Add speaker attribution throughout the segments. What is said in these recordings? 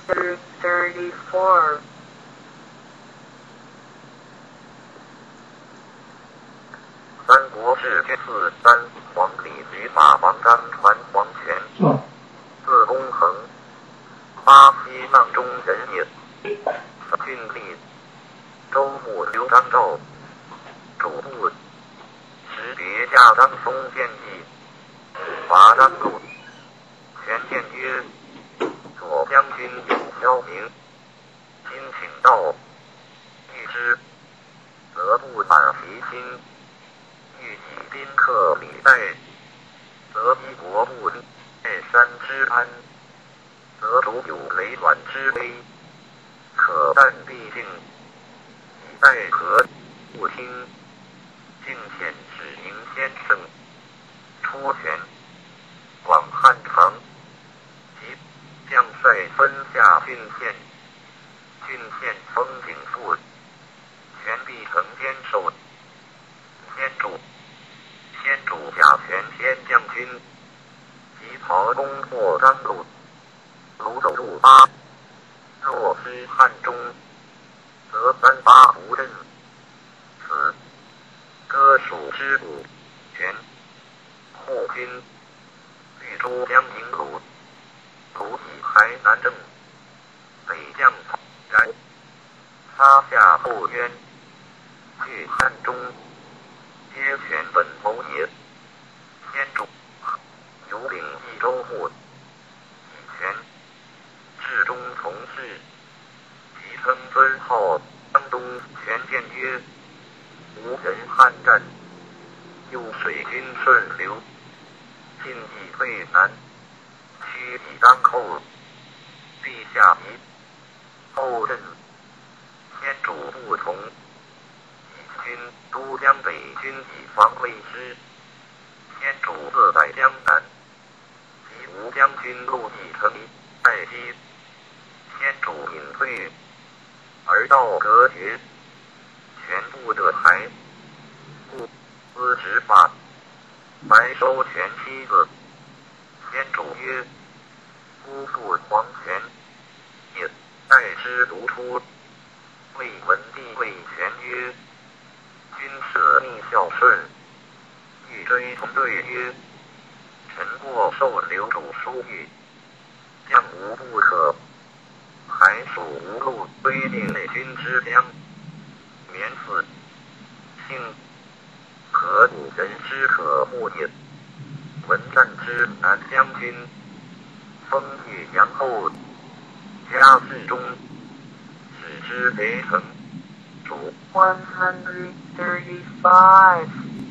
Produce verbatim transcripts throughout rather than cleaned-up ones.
Speaker 1: thirty-four. 三国志卷四三，黄李举法王章传黄权，字公衡，巴西阆中人也。郡吏，州牧刘张昭，主簿，时别驾张松建议，伐张鲁。权见曰：左将军有骁名，今请到，欲之，则不反其心；欲以宾客礼待，则依国不爱山之安，则主有雷卵之危。可但必定，以待何不听？敬献指明先生，出权，广汉城，及将帅分下郡县，郡县封景父，权必承坚守。先主，先主甲权先将军，及曹公破张鲁，鲁走入巴。若失汉中，则三八不振。此割属之鼓，权护军，豫州将营鲁，鲁以台南郑，北将曹然，撒下后渊，据汉中，皆权本谋也。先主有领益州牧，以权。至中从事，即称尊号江东。权见曰：无人汉战，右水军顺流，进以退南，屈以当寇。陛下疑，后任。先主不从，以军都江北军以防卫之。先主自在江南，及吴将军陆地城待击。先主隐退，而道隔绝，全部得台，故司执法，白收权妻子。先主曰：夫妇皇权，也。待之独出，魏文帝谓权曰：君舍逆孝顺，欲追从对曰：臣过受刘主书谕，将无不可。还属无路，归令内军之将，免死。幸何古人之可恶也？闻战之南将军，封豫阳后，家世中，使之贼城，主。
Speaker 2: one hundred thirty-five.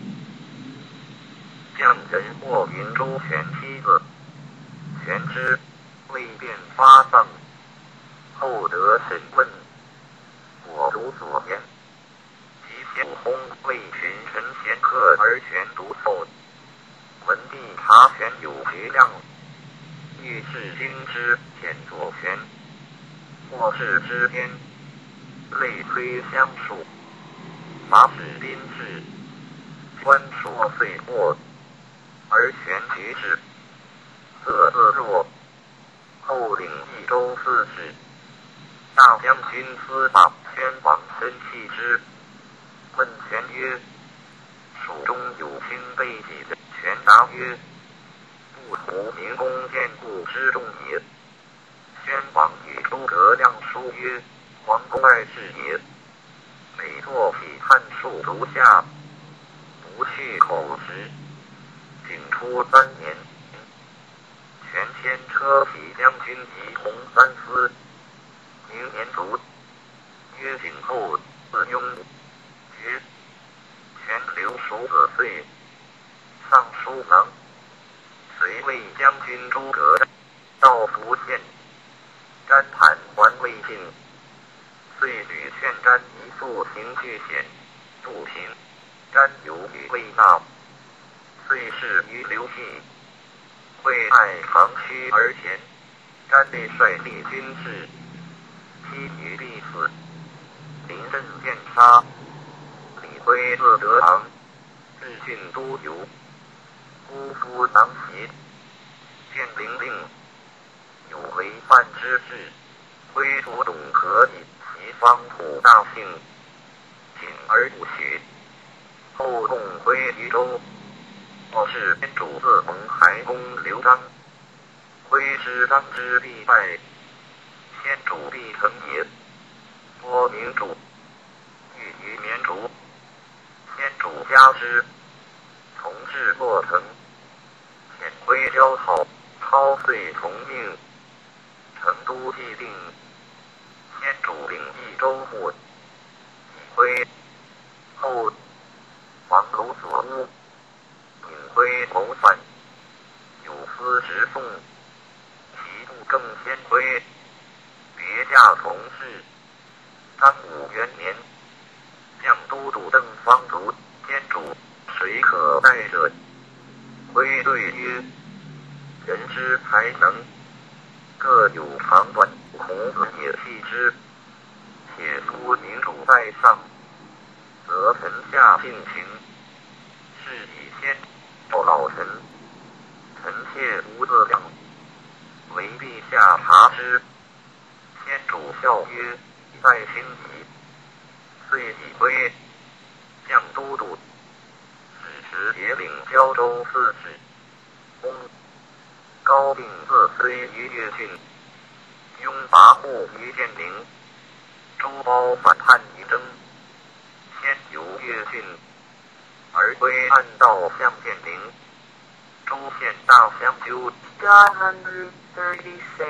Speaker 1: 将人或云州权妻子，权之未便发丧。后得审问，我如所言，及先公为群臣贤客而权独后。文帝察权有学量，欲视经之见左权，或是之天，类推相属，法使宾至，官说遂过，而权局之，色自若。后领益州刺史。大将军司马宣王生气之，问权曰：蜀中有卿备己的？权答曰：不图明公见故之众也。宣王与诸葛亮书曰：皇公爱事也，每作匹汉数如下，不去口实。景初三年，权迁车骑将军及弘三司。明年卒，曰景后字雍，爵。权留属葛岁，尚书郎，随魏将军诸葛亮到福县，詹谈还魏晋，遂屡劝詹一速行去险，不平。詹有与魏纳，遂事于刘系，魏爱长驱而前，詹内率立军士。妻女必死，临阵见杀。李晖自德郎，至郡都邮，姑夫当袭，见灵令，有违犯之事， 挥出董可以其方土大姓，谨而不许。后共归于州。我是天主自蒙海公刘璋，挥师当之必败，先主必成也。播明主，欲于绵竹，先主加之，从事过程，遣归交好，操遂从命。成都既定，先主领益州牧，以归后王卢所诬，引归谋反，有司直送，其部更先归，别驾从事。张武元年，将都督邓方卒，先主谁可待者？归对曰：人之才能，各有长短，孔子也弃之。且夫民主在上，则臣下尽情，是以先报老臣。臣妾无自量，唯陛下察之。先主笑曰：在心急。遂以归，将都督，使时节领交州刺史。公高定自虽于越郡，拥跋扈于建宁。周包反叛于征，先游越郡，而归暗道向建宁。州县大相纠。
Speaker 2: one thirty-six.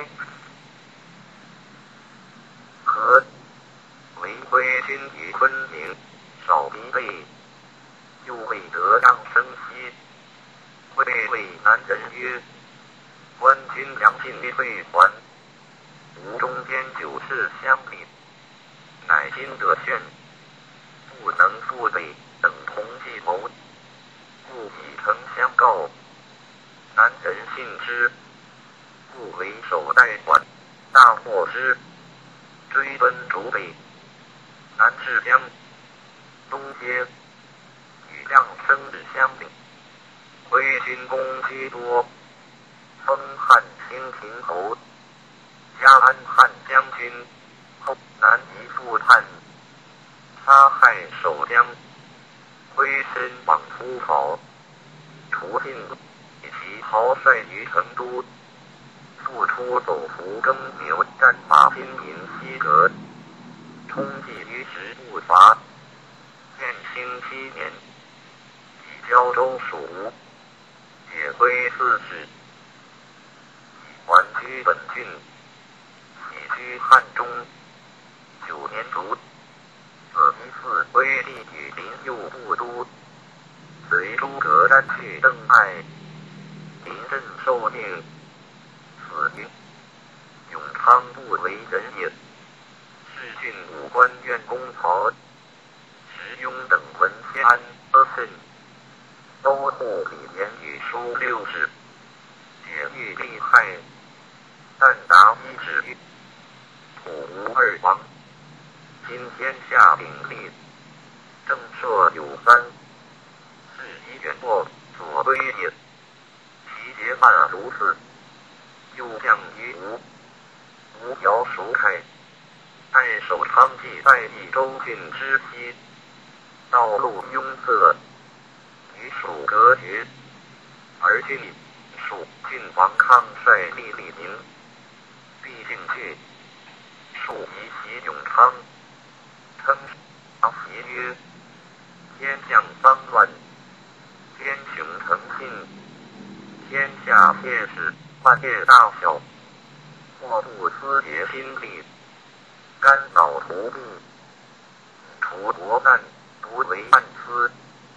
Speaker 1: 和为归军于昆明，少疲惫，又未得让生息。会谓南人曰：官军粮尽退还，吴中间九世相邻，乃今得炫，不能复北，等同计谋，故以诚相告。南人信之，不为守代管，大获之，追奔逐北。南至江，东接，与亮生至相邻。归军功居多，封汉兴平侯，加安汉将军。后南夷复叛，杀害守将，归身往突跑，除尽以其豪帅于成都。复出走伏更牛，战马金银西阁，冲击于时不伐。建兴七年，以交州属吴，解归四世，还居本郡，起居汉中。九年卒，子依嗣归地与临右部都，随诸葛瞻去邓艾，临阵受命，死于永昌，不为人也。世郡武官愿公曹、石庸等闻先安阿甚，都护李严与书六世，解欲利害，但达一旨曰：土吴二王，今天下鼎立，正朔有三，是以远过所归也。其结伴如此，又降于吴，吴姚蜀凯，太守昌济在益州郡之西，道路拥塞，与蜀隔绝。而郡蜀郡王抗率力李宁，必进去，蜀以袭永昌，称敕曰：天降丧乱，天雄诚信，天下谢事，万业大小，莫不思竭心力，肝脑涂地，除国难，独为暗私。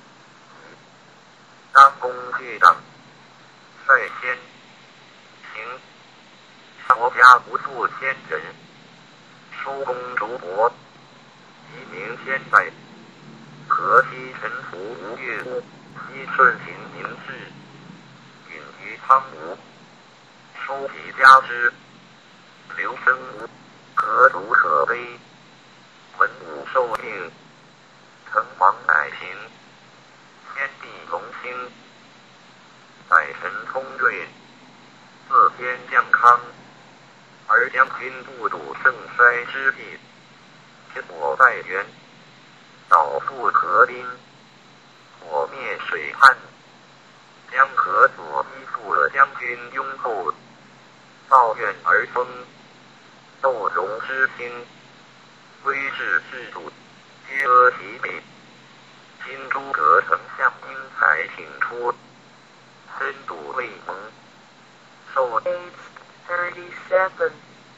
Speaker 1: 当公巨党，率先行，国家不复千人，叔公竹帛，以明天在。河西臣服吴越，西顺行民事，允于苍梧，书己加之。刘生无，何足可悲？文武受命，成王乃行。天地隆兴，百神通瑞，自天降康， 而将军不睹盛衰之际，我在原，导复河滨，火灭水畔，江河所依附了将军拥后，抱怨而风，斗戎之兴，威势制度，皆阿其美。今诸葛丞相英才挺出，深睹未蒙，受
Speaker 2: eight thirty-seven.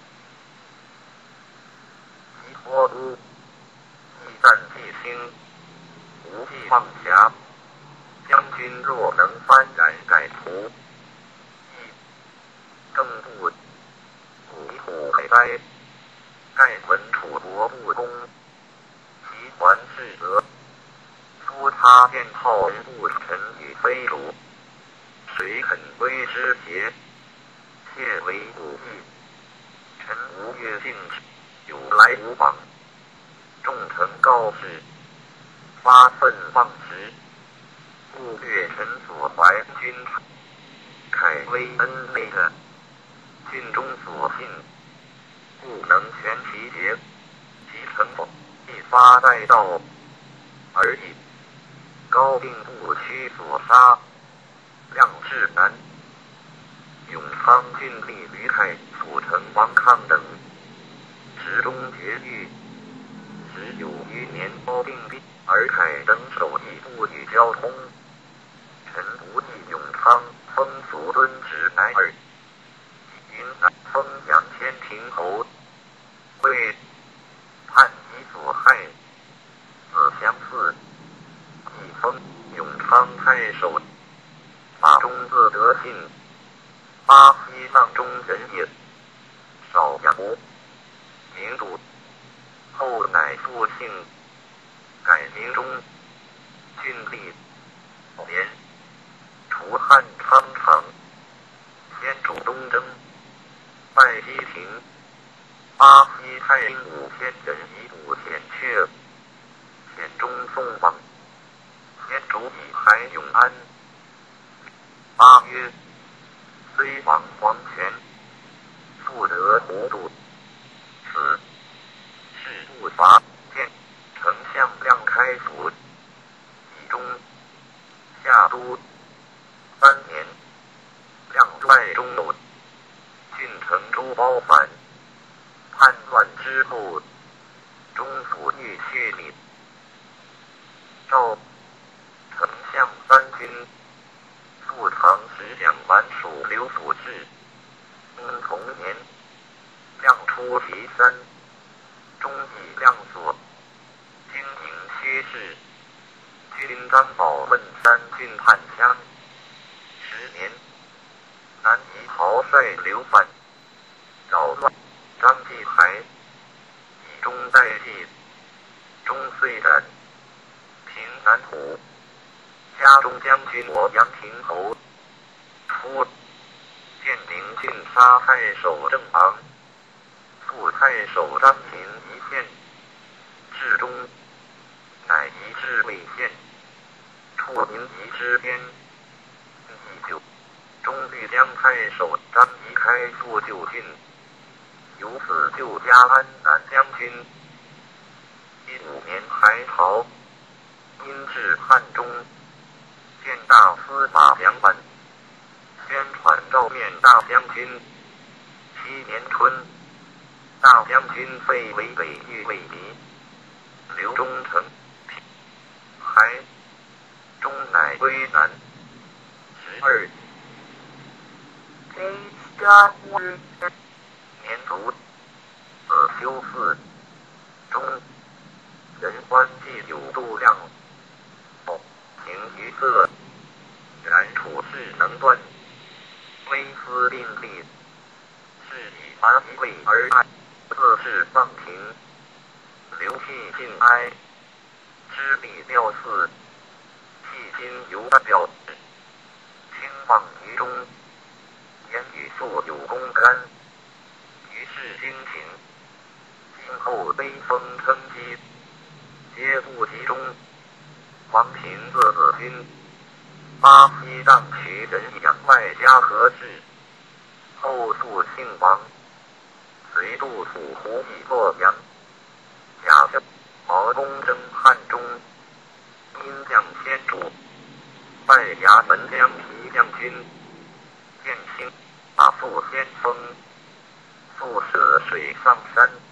Speaker 1: 及托都，亦战既兴，无计放侠。将军若能幡然改图，亦更不古虎北哉。盖闻楚国不公，其还是则夫他便号人不臣与非鲁，谁肯归之邪？妾为不义，臣无越境之，有来无往。众臣告示，发愤忘食，故略臣所怀君凯威恩内的郡中所信，故能全其节，其成否必发在道而已。高定不屈所杀，亮至南。永昌郡吏吕凯、辅城王康等，时中绝狱，十有余年高定毕，而凯等守义不与交通。臣不记永昌封俗敦直乃尔，云南封阳天平侯，为叛夷所害，子相似。亦封永昌太守，法中自得信。巴西浪中人也，少阳吴名主，后乃复姓，改名中，郡吏连，除汉昌城，先主东征，拜西庭，巴西太兵五千人以补险阙，险中送往，先主以还永安。八曰。虽亡黄泉，复得糊涂。此事不伐，见丞相亮开府，以中夏都三年，亮率中有郡城诸包反，叛乱之后，中府欲去礼。诏丞相三军。副堂使蒋完属刘府事，因同年，亮出祁山，中以亮所，经营薛氏，军张宝问三郡叛羌。十年，南夷豪帅刘范，扰乱张继海，以中代替，中遂斩，平南虎。家中将军我杨平侯，初建宁郡杀太守郑昂，副太守张平一县，至中，乃移至魏县，出临沂之边，以九，中律将太守张仪开复旧郡，由此救嘉安南将军。一五年还朝，因至汉中。见大司马杨婉，宣传诏面大将军。七年春，大将军废为北豫卫敌，刘忠诚还，终乃归南。十二年卒，子修嗣。中，人欢祭有度量。形于色，然处事能断，微思并立，是以蛮夷为而爱，自是放庭，流涕尽哀，知礼料事，弃心犹代表，轻放于中，言语素有功干，于是精情，今后悲风称讥，皆不集中。王平字子君，巴西藏渠人杨外家何氏，后父姓王， 随杜甫胡记洛阳。甲申，毛公征汉中。阴将先主，拜衙门将提将军。建兴，马复先锋。速使水上山。